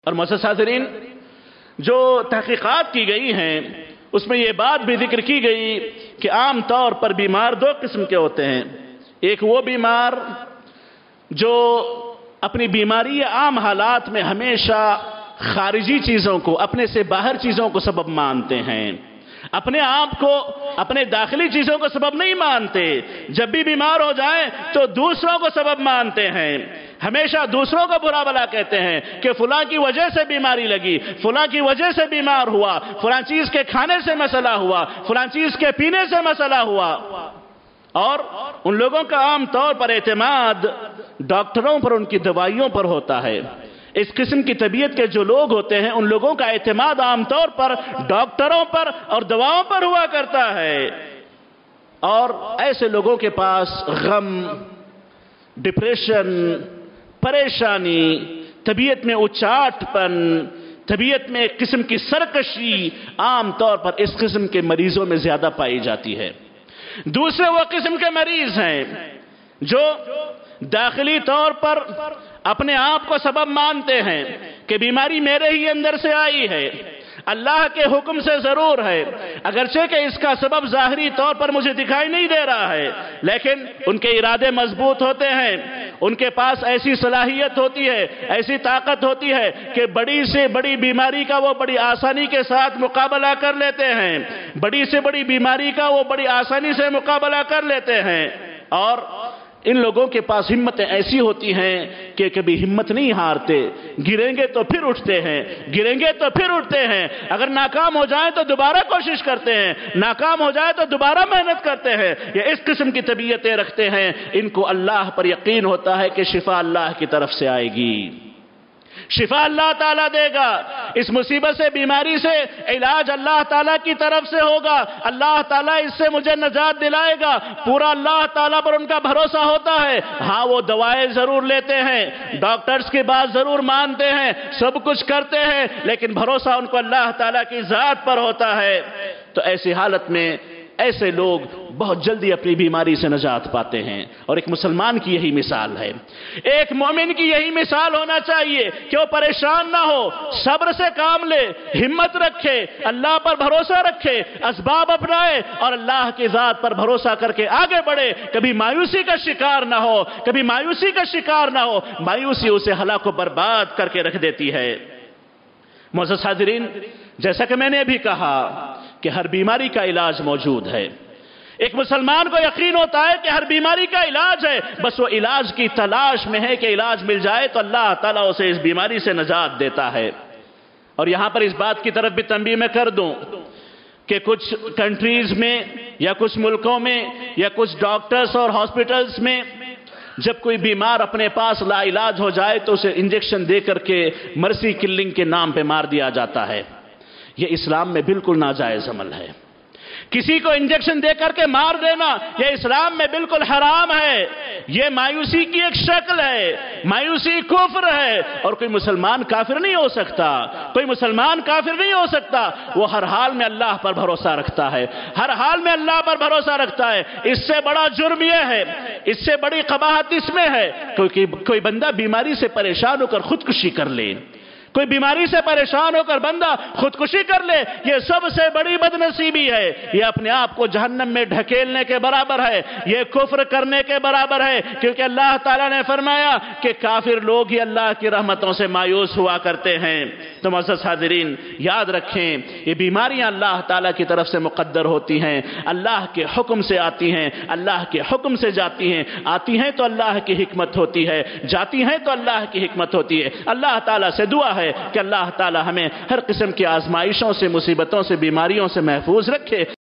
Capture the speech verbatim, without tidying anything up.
اور معزز حاضرین، جو تحقیقات کی گئی ہیں اس میں یہ بات بھی ذکر کی گئی کہ عام طور پر بیمار دو قسم کے ہوتے ہیں۔ ایک وہ بیمار جو اپنی بیماری یا عام حالات میں ہمیشہ خارجی چیزوں کو، اپنے سے باہر چیزوں کو سبب مانتے ہیں، اپنے آپ کو اپنے داخلی چیزوں کو سبب نہیں مانتے، جب بھی بیمار ہو جائیں تو دوسروں کو سبب مانتے ہیں، ہمیشہ دوسروں کو برا بلا کہتے ہیں کہ فلاں کی وجہ سے بیماری لگی، فلاں کی وجہ سے بیمار ہوا، فلاں چیز کے کھانے سے مسئلہ ہوا، فلاں چیز کے پینے سے مسئلہ ہوا۔ اور ان لوگوں کا عام طور پر اعتماد ڈاکٹروں پر، ان کی دوائیوں پر ہوتا ہے۔ اس قسم کی طبیعت کے جو لوگ ہوتے ہیں ان لوگوں کا اعتماد عام طور پر ڈاکٹروں پر اور دواؤں پر ہوا کرتا ہے، اور ایسے لوگوں کے پاس غم، ڈپریشن، پریشانی، طبیعت میں اچاٹ پن، طبیعت میں ایک قسم کی سرکشی عام طور پر اس قسم کے مریضوں میں زیادہ پائی جاتی ہے۔ دوسرے وہ قسم کے مریض ہیں جو داخلی طور پر اپنے آپ کو سبب مانتے ہیں کہ بیماری میرے ہی اندر سے آئی ہے، اللہ کے حکم سے ضرور ہے، اگرچہ کہ اس کا سبب ظاہری طور پر مجھے دکھائی نہیں دے رہا ہے، لیکن ان کے ارادے مضبوط ہوتے ہیں، ان کے پاس ایسی صلاحیت ہوتی ہے، ایسی طاقت ہوتی ہے کہ بڑی سے بڑی بیماری کا وہ بڑی آسانی کے ساتھ مقابلہ کر لیتے ہیں، بڑی سے بڑی بیماری کا وہ بڑی آسانی سے مقابلہ کر لیتے ہیں۔ اور ان لوگوں کے پاس ہمتیں ایسی ہوتی ہیں کہ کبھی ہمت نہیں ہارتے، گریں گے تو پھر اٹھتے ہیں، گریں گے تو پھر اٹھتے ہیں، اگر ناکام ہو جائیں تو دوبارہ کوشش کرتے ہیں، ناکام ہو جائے تو دوبارہ محنت کرتے ہیں۔ یہ اس قسم کی طبیعتیں رکھتے ہیں، ان کو اللہ پر یقین ہوتا ہے کہ شفا اللہ کی طرف سے آئے گی، شفا اللہ تعالیٰ دے گا، اس مصیبت سے، بیماری سے علاج اللہ تعالیٰ کی طرف سے ہوگا، اللہ تعالیٰ اس سے مجھے نجات دلائے گا، پورا اللہ تعالیٰ پر ان کا بھروسہ ہوتا ہے۔ ہاں وہ دوائیں ضرور لیتے ہیں، ڈاکٹرز کی بات ضرور مانتے ہیں، سب کچھ کرتے ہیں، لیکن بھروسہ ان کو اللہ تعالیٰ کی ذات پر ہوتا ہے۔ تو ایسی حالت میں ایسے لوگ بہت جلدی اپنی بیماری سے نجات پاتے ہیں، اور ایک مسلمان کی یہی مثال ہے، ایک مومن کی یہی مثال ہونا چاہیے کہ وہ پریشان نہ ہو، صبر سے کام لے، ہمت رکھے، اللہ پر بھروسہ رکھے، اسباب اپنائے اور اللہ کی ذات پر بھروسہ کر کے آگے بڑھے، کبھی مایوسی کا شکار نہ ہو، کبھی مایوسی کا شکار نہ ہو، مایوسی اسے ہلاک و برباد کر کے رکھ دیتی ہے۔ معزز حاضرین، جیسا کہ میں نے ابھی کہا کہ ہر بیماری کا علاج موجود ہے، ایک مسلمان کو یقین ہوتا ہے کہ ہر بیماری کا علاج ہے، بس وہ علاج کی تلاش میں ہے کہ علاج مل جائے تو اللہ تعالیٰ اسے اس بیماری سے نجات دیتا ہے۔ اور یہاں پر اس بات کی طرف بھی تنبیہ میں کر دوں کہ کچھ کنٹریز میں یا کچھ ملکوں میں یا کچھ ڈاکٹرز اور ہاسپٹلز میں جب کوئی بیمار اپنے پاس لا علاج ہو جائے تو اسے انجیکشن دے کر کے مرسی کلنگ کے نام پہ مار دیا جاتا ہے۔ یہ اسلام میں بالکل ناجائز عمل ہے، کسی کو انجیکشن دے کر کے مار دینا یہ اسلام میں بالکل حرام ہے، یہ مایوسی کی ایک شکل ہے، مایوسی کفر ہے، اور کوئی مسلمان کافر نہیں ہو سکتا، کوئی مسلمان کافر نہیں ہو سکتا، وہ ہر حال میں اللہ پر بھروسہ رکھتا ہے، ہر حال میں اللہ پر بھروسہ رکھتا ہے۔ اس سے بڑا جرم یہ ہے، اس سے بڑی قباحت اس میں ہے کہ کوئی بندہ بیماری سے پریشان ہو کر خودکشی کر لے، کوئی بیماری سے پریشان ہو کر بندہ خودکشی کر لے، یہ سب سے بڑی بدنصیبی ہے، یہ اپنے آپ کو جہنم میں ڈھکیلنے کے برابر ہے، یہ کفر کرنے کے برابر ہے، کیونکہ اللہ تعالیٰ نے فرمایا کہ کافر لوگ ہی اللہ کی رحمتوں سے مایوس ہوا کرتے ہیں۔ تو معزز حاضرین، یاد رکھیں یہ بیماریاں اللہ تعالیٰ کی طرف سے مقدر ہوتی ہیں، اللہ کے حکم سے آتی ہیں، اللہ کے حکم سے جاتی ہیں، آتی ہیں تو اللہ کی حکمت ہوتی ہے، جاتی ہیں تو اللہ کی حکمت ہوتی ہے۔ اللہ تعالیٰ سے دعا ہے کہ اللہ تعالی ہمیں ہر قسم کی آزمائشوں سے، مصیبتوں سے، بیماریوں سے محفوظ رکھے۔